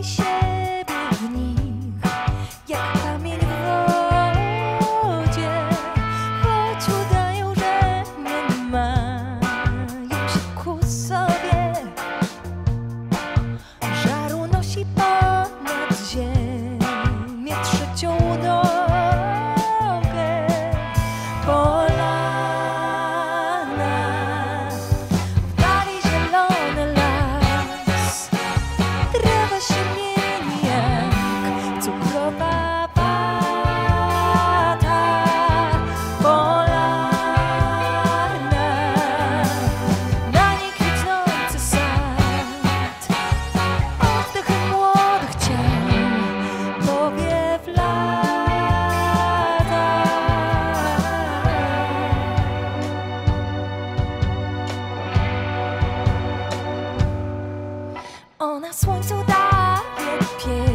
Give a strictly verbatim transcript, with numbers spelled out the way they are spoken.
i siebie w nich, jak kamień w wodzie, choć udają, że nie mają się ku sobie. Żaru nosi ponad ziemię trzecią nogę. Polana, w dali zielony las, trawa się mieni jak cukrowa wata. Polana, na niej kwitnący sad, oddechem młodych ciał powiew lata. Ona słońcu daje pieśń